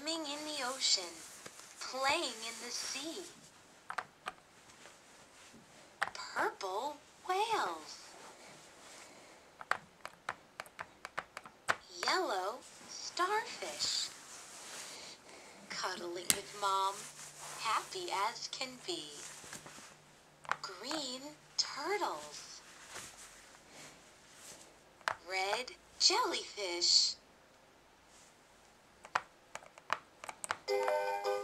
swimming in the ocean, playing in the sea. Purple whales. Yellow starfish. Cuddling with Mom, happy as can be. Green turtles. Red jellyfish.